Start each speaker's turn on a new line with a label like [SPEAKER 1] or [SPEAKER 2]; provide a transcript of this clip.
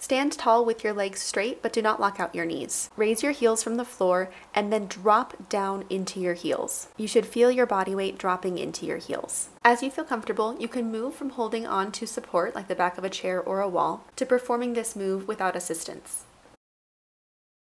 [SPEAKER 1] Stand tall with your legs straight, but do not lock out your knees. Raise your heels from the floor and then drop down into your heels. You should feel your body weight dropping into your heels. As you feel comfortable, you can move from holding on to support, like the back of a chair or a wall, to performing this move without assistance.